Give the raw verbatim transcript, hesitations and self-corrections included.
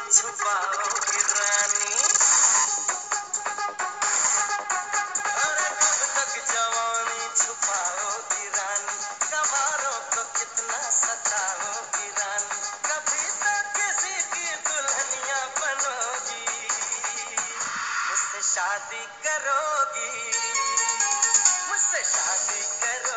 छुपाओगी रानी, अरे कब तक जवानी छुपाओगी रानी, कवारों को कितना सताओगी रानी, कभी तो किसी की दुल्हनिया बनोगी, मुझसे शादी करोगी, मुझसे शादी करोगी।